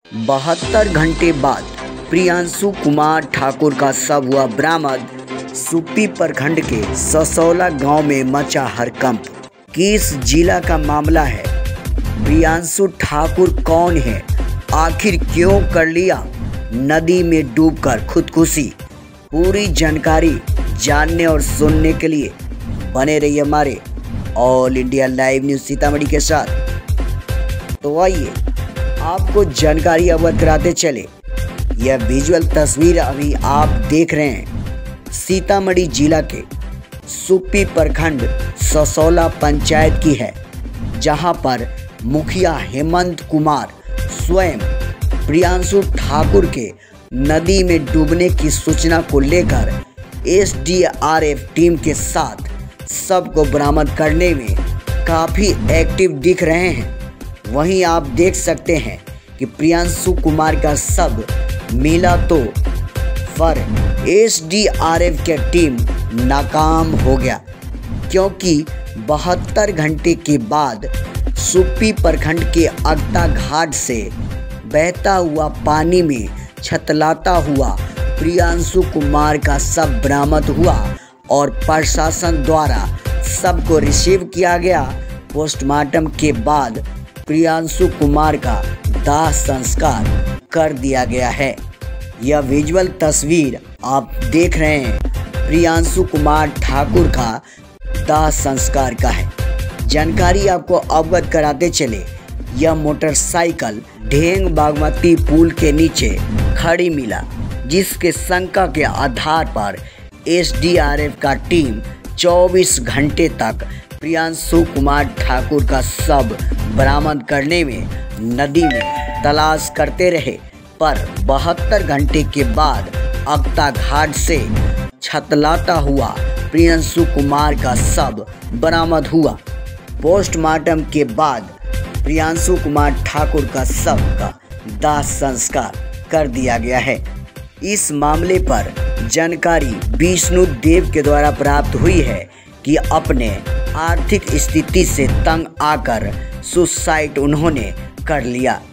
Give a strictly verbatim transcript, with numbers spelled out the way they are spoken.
बहत्तर घंटे बाद प्रियांशु कुमार ठाकुर का शव हुआ बरामद। सुप्पी प्रखंड के ससौला गांव में मचा हड़कंप। किस जिला का मामला है? प्रियांशु ठाकुर कौन है? आखिर क्यों कर लिया नदी में डूबकर खुदकुशी? पूरी जानकारी जानने और सुनने के लिए बने रहिए हमारे all India live news Sitamarhi के साथ। तो आइए आपको जानकारी अवगत कराते चले। यह विजुअल तस्वीर अभी आप देख रहे हैं सीतामढ़ी जिला के सुप्पी प्रखंड ससौला पंचायत की है, जहां पर मुखिया हेमंत कुमार स्वयं प्रियांशु ठाकुर के नदी में डूबने की सूचना को लेकर S D R F team के साथ सबको बरामद करने में काफ़ी एक्टिव दिख रहे हैं। वहीं आप देख सकते हैं कि प्रियांशु कुमार का शव मिला तो पर एस डी आर एफ की टीम नाकाम हो गया, क्योंकि बहत्तर घंटे के बाद सुप्पी प्रखंड के अगता घाट से बहता हुआ पानी में छतलाता हुआ प्रियांशु कुमार का शव बरामद हुआ और प्रशासन द्वारा सबको रिसीव किया गया। पोस्टमार्टम के बाद प्रियांशु कुमार का दाह संस्कार कर दिया गया है। यह विजुअल तस्वीर आप देख रहे हैं प्रियांशु कुमार ठाकुर का दाह संस्कार का है। जानकारी आपको अवगत कराते चले, यह मोटरसाइकिल ढेंग बागमती पुल के नीचे खड़ी मिला, जिसके शंका के आधार पर एस डी आर एफ का टीम चौबीस घंटे तक प्रियांशु कुमार ठाकुर का शव बरामद करने में नदी में तलाश करते रहे, पर बहत्तर घंटे के बाद अगता घाट से छतलाता हुआ प्रियांशु कुमार का शव बरामद हुआ। पोस्टमार्टम के बाद प्रियांशु कुमार ठाकुर का शव का दाह संस्कार कर दिया गया है। इस मामले पर जानकारी विष्णु देव के द्वारा प्राप्त हुई है कि अपने आर्थिक स्थिति से तंग आकर सुसाइड उन्होंने कर लिया।